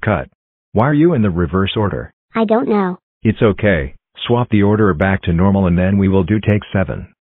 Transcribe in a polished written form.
Cut. Why are you in the reverse order? I don't know. It's okay. Swap the order back to normal and then we will do take 7.